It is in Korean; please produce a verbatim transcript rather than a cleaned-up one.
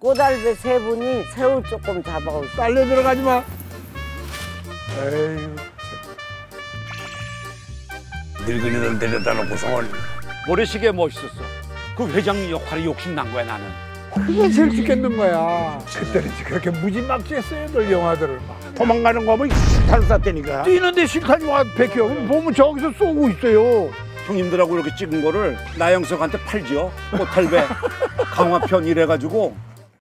꼬달배 세 분이 새우 조금 잡아오고. 빨려 들어가지 마. 에휴. 늙은이들 데려다 놓고서는 모래시계 멋있었어. 그 회장 역할이 욕심난 거야 나는. 그게 제일 죽겠는 거야. 그때는 그렇게 무지막지했어요, 늘 영화들을 막. 도망가는 거 보면 실탄 쐈다니까. 뛰는데 실탄이 와 백혀. 보면 저기서 쏘고 있어요. 형님들하고 이렇게 찍은 거를 나영석한테 팔죠. 호텔배 강화편 이래가지고